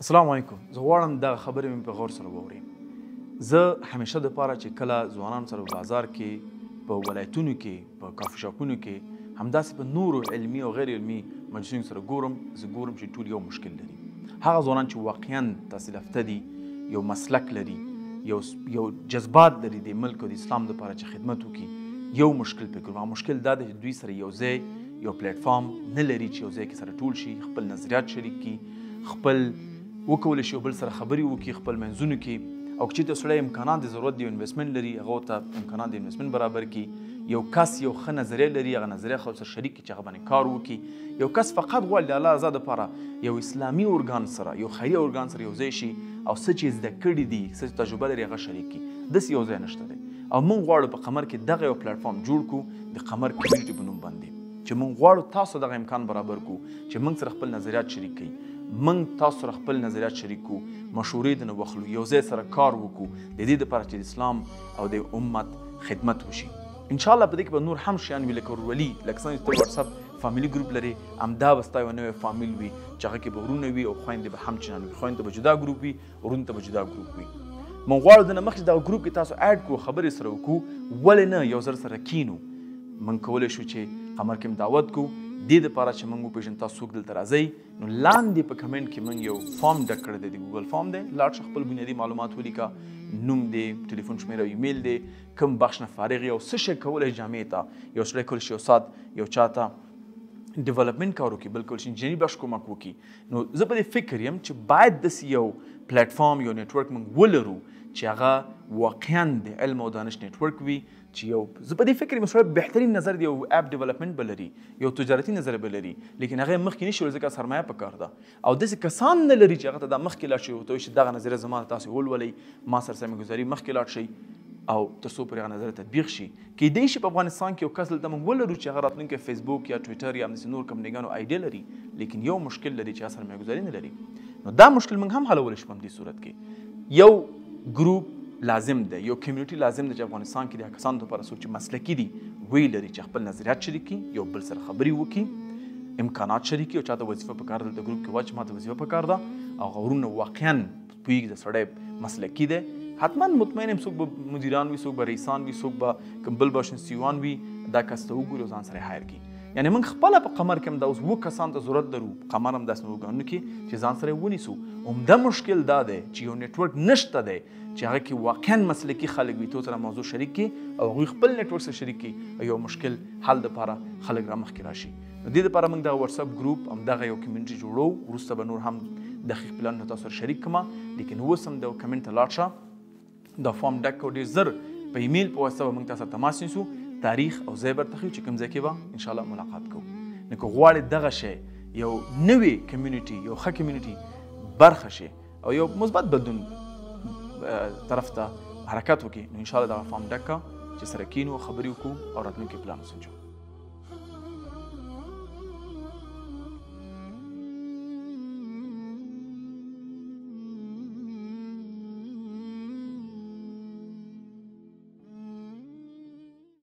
السلام علیکم. زه غواړم دغه خبرې مې په غور سره واورئ. زه همیشه دپاره چې کله ځوانانو سره په بازار کې، په ولایتونو کې، په کافي شاپونو کې، همداسې په نورو علمي او غیر علمي مجلسونو سره ګورم، زه ګورم چې ټول یو مشکل لري. هغه ځوانان چې واقعا تحصیل یافته دي، یو مسلک لري، یو جذبات لري د ملک او د اسلام دپاره چې خدمت وکړي، یو مشکل پکې هغه مشکل دا دی چې دوی سره یو ځای، یو پلیټفارم نه لري چې یو ځای کې سره ټول شي، خپل نظریات شریک کړي، خپل وکولی شي یو بل سره خبرې وکړي خپل منځونو کې، او که چېرته سړی امکانات د ضرورت د یو انویسټمنټ لري هغو ته امکانات د انویسټمنټ برابر کړي، یو کس یو ښه نظریه لري هغه نظریه خلکو سره شریک کړي چې هغه باندې کار وکړي، یو کس فقط غواړي د الله رضا دپاره یو اسلامي ارګان سره، یو خیریه ارګان سره یو ځای شي او څه چې زده کړي دي، څه چې تجربه لري هغه شریک کړي. داسې یو ځای نشته دی او موږ غواړو په قمر کې دغه یو پلیټفارم جوړ کړو د قمر کمیونټي په نوم باندې، چې موږ غواړو تاسو دغه امکان برابر کړو چې موږ سره خپل نظریات شریک کړئ، موږ تاسو سره خپل نظریات شریک کړو، مشورې دنه واخلو، یو ځای سره کار وکړو د دې دپاره چې د اسلام او د امت خدمت وشي. انشاءالله په دې کې به نور هم شیان وي لکه ورولي، لکه څنګه چې ته وټساپ فامیلي ګروپ لرې، همدا به ستا یوه نوې فامیل وي چې هغه کې به ورونه وي او خویندې به هم چنان وي، خویندو ته به جدا ګروپ وي، ورونو ته به جدا ګروپ وي. موږ غواړو دنه مخکې دغه ګروپ کې تاسو اډ کړو، خبرې سره وکړو، ولې نه یو ځل سره کینو. موږ کولی شو چې قمر کې دعوت کړو دې دپاره چې موږ وپېژنو تاسو څوک دلته راځئ. نو لاندې په کمنټ کې موږ یو فارم ډک کړی دی، د ګوګل فارم دی، لاړ شه خپل بنیادي معلومات ولیکه، نوم دی، ټلیفون شمېره، ایمیل دی، کوم بخش نه فارغ یې او څه شی کولی شي جامعې ته یو سړی کولی شي یو ساعت یو چا ته ډیولپمنټ کار وکړي، بل کولی شي انجینري بخش کومک وکړي. نو زه په دې فکر یم چې باید داسې یو پلیټفارم، یو نیټورک موږ ولرو چې هغه واقعا د علم او دانش نیټورک وي، چې یو زه په دې فکر یم سړی بهترین نظر د یو اپ ډیولپمنټ به لري، یو تجارتي نظر به لري، لیکن هغه مخکې نشي وړی ځکه سرمایه پکار ده او داسې کسان نه لري چې هغه ته دا مخکې لاړ شي ورته وایي چې دغه نظریه زما تاسې ولولئ، ما سره سمې ګزاري مخکې لاړ شئ او تر څو پورې هغه نظریه تطبیق شي. کیدای شي په افغانستان کې یو کس دلته موږ ولرو چې هغه راتلونکی فیسبوک یا ټویټر یا همداسې نور کمپنیګانو آیډیا لري، لیکن یو مشکل لري چې هغه سرمایه ګزاري نه لري. نو دا مشکل موږ هم حلولی شو په همدې صورت کې. یو ګروپ لازم دی، یو کمیونټي لازم دی چې افغانستان کې د کسانو لپاره څوک چې مسلکي دي وی لري چې خپل نظریات شریک کړي، یو بل سره خبرې وکړي، امکانات شریک کړي، او چاته وظیفه پکار ده دلته ګروپ کې واچ ماته وظیفه پکار ده او غورونه واقعا پوهېږي د سړی مسلکي دی، حتما مطمئن یم څوک به مدیران وي، څوک به رئیسان وي، څوک به کوم بل به سیوان وي، دا کس ته وګوري او ځان سره یې هایر کړي. یعنې موږ خپله په قمر کې هم دا اوس 7 کسانو ته ضرورت لرو، قمر هم داسې ارګانونو کې چې ځان سره یې ونیسو. عمده مشکل دا دی چې یو نیټورک نشته دی چې هغه کې واقعا مسلکي خلک وي، تو سره موضوع شریک کړي او هغوی خپل نیټورک سره شریک کړي او یو مشکل حل دپاره خلک را مخکې راشي. نو دې دپاره موږ دغه وټساپ ګروپ همدغه یو کمیونټي جوړو، وروسته به نور هم دقیق پلانونه تاسو سره شریک کړم، لیکن اوس هم د کمنټ ته لاړ شه، دا فارم ډک کړو، ډېر زر په ایمیل په واسطه به موږ تاسو سره تماس نیسو، تاریخ او ځای به درته ښیو چې کوم ځای کې به انشاءالله ملاقات کوو. نو که غواړې دغه شی یو نوې کمیونټي، یو ښه کمیونټي برخه شي او یو مثبت بدلون طرف ته حرکت وکړي، نو انشاءالله دغه فارم ډک کړه چې سره کینو، خبرې وکړو او راتلونکي پلان وسنجوو.